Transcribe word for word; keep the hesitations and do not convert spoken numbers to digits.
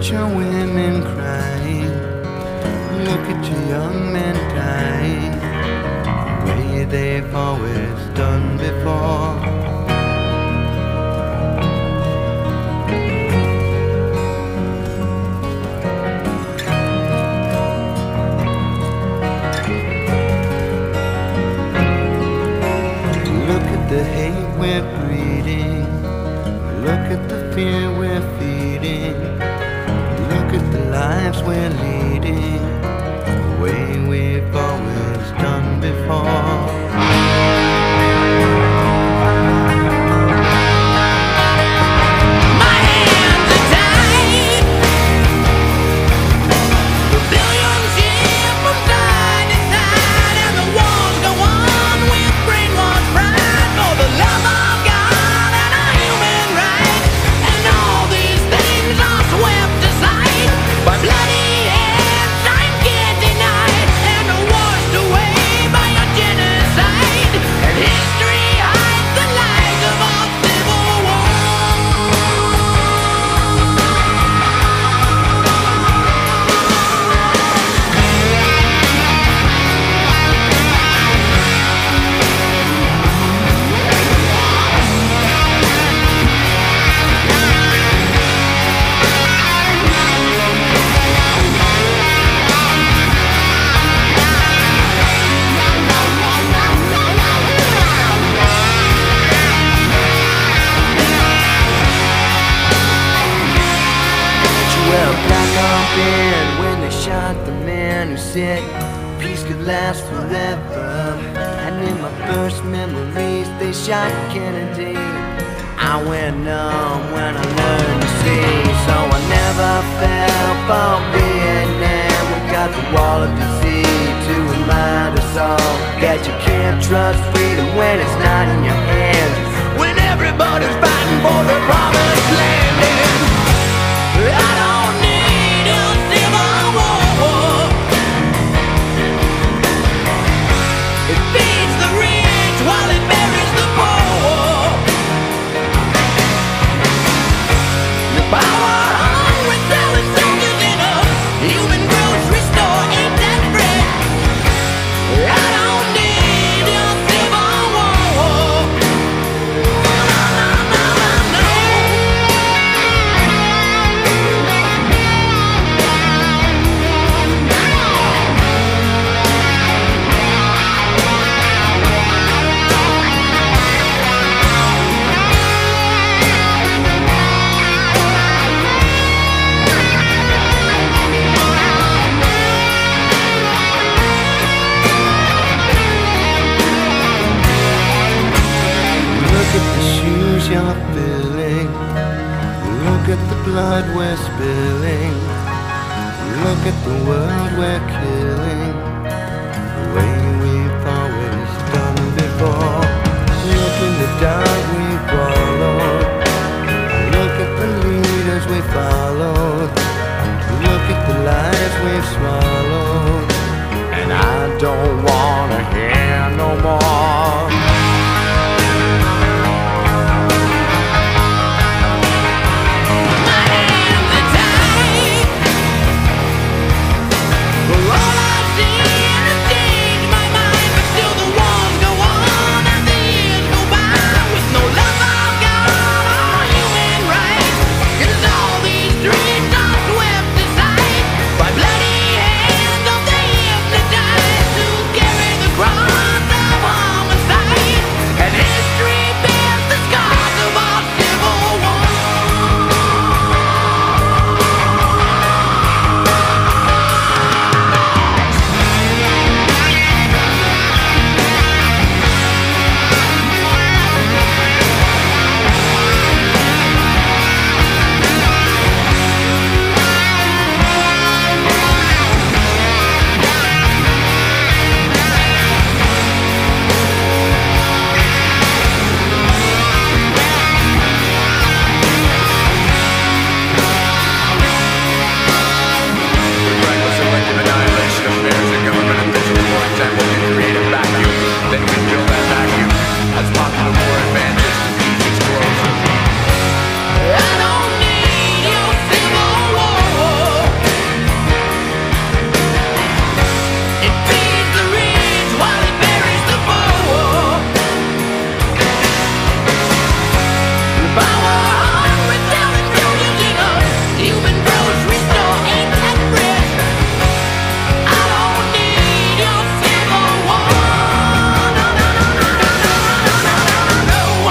at your women crying. Look at your young men dying the way they've always done before. Look at the hate we're breeding. Look at the fear we're feeding. Look at the lives we're leading the way we've always done before. Well, black on bed when they shot the man who said peace could last forever. And in my first memories they shot Kennedy. I went numb when I learned to see. So I never fell for Vietnam. We got the wall of disease to remind us all that you can't trust freedom when it's not in your hands. When everybody's fighting for the promised land. And I don't need a civil war. It feeds the rich while it buries the poor. The power-hungry selling soldiers in a human grocery store ain't that free. I don't need a civil war. No, no, no, no, no. Look at the shoes you're filling. Look at the blood we're spilling. Look at the world we're killing the way we've always done before. Look in the dark.